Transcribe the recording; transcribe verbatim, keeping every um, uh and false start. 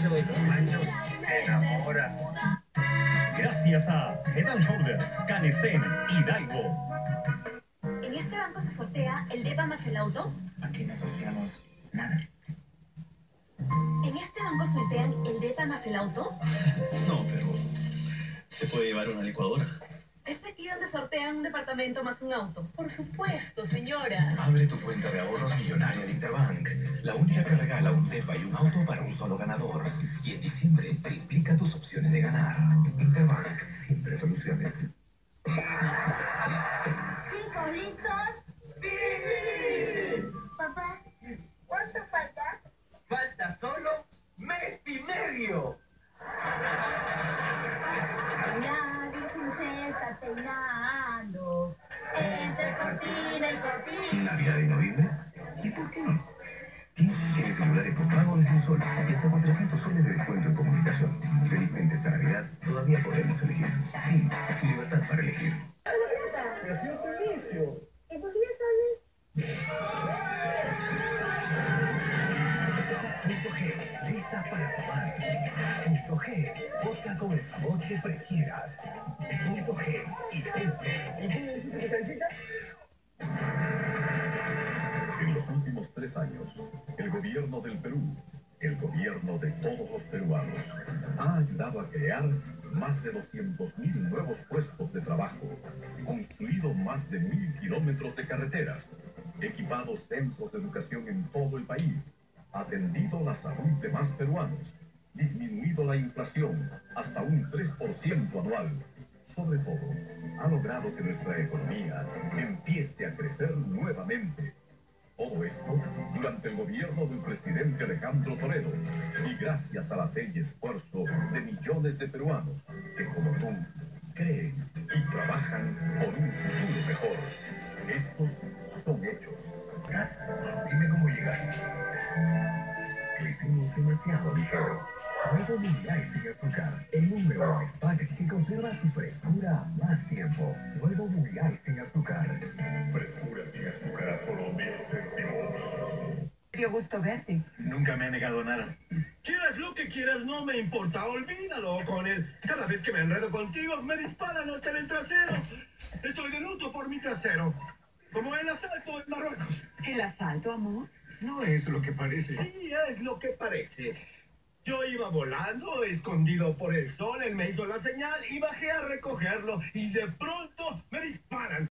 ese güey con manchos se enamora. Gracias a Head and Shoulders, Canestén y Daigo. ¿En este banco se sortea el depa más el auto? Aquí no sorteamos nada. ¿En este banco sortean el depa más el auto? No, pero se puede llevar una licuadora. ¿Es aquí donde sortean un departamento más un auto? Por supuesto, señora. Abre tu cuenta de ahorros millonaria de Interbank, la única que regala un depa y un auto para un solo ganador. Y en diciembre triplica tus opciones de ganar. Interbank, siempre soluciones. Chicos, ¿listos? ¡Sí! Papá, ¿cuánto falta? Falta solo mes y medio. La Virgen se está peinando entre cortina y cortina. ¿Navidad y noviembre? ¿Y por qué no? Tienes celulares por pago desde un sol y hasta con trescientos soles de descuento en comunicación. Felizmente esta Navidad todavía podemos elegir. Sí, tu libertad para elegir. Pero si es tu inicio. ¿Y por qué ya sabes? Punto G, lista para tomar. Punto G, vodka con el sabor que prefieras. Punto G, y dentro. ¿Y qué necesitas que califica? En los últimos tres años, el gobierno del Perú, el gobierno de todos los peruanos, ha ayudado a crear más de doscientos mil nuevos puestos de trabajo, construido más de mil kilómetros de carreteras, equipado centros de educación en todo el país, atendido la salud de más peruanos, disminuido la inflación hasta un tres por ciento anual. Sobre todo, ha logrado que nuestra economía empiece a crecer nuevamente. Todo esto durante el gobierno del presidente Alejandro Toledo y gracias a la fe y esfuerzo de millones de peruanos que, como tú, creen y trabajan por un futuro mejor. Estos son hechos. Gracias. Dime cómo llegaste. Lo hicimos demasiado ligero. Nuevo Mundial sin azúcar. El número de espagueti que conserva su frescura más tiempo. Nuevo Mundial sin azúcar. Frescura sin azúcar a solo mil céntimos. Qué gusto verte. Nunca me ha negado nada. Quieras lo que quieras, no me importa, olvídalo con él. Cada vez que me enredo contigo, me disparan hasta en el trasero. Estoy de luto por mi trasero. Como el asalto en Marruecos. ¿El asalto, amor? No es lo que parece. Sí, es lo que parece. Yo iba volando, escondido por el sol, él me hizo la señal y bajé a recogerlo. Y de pronto me disparan.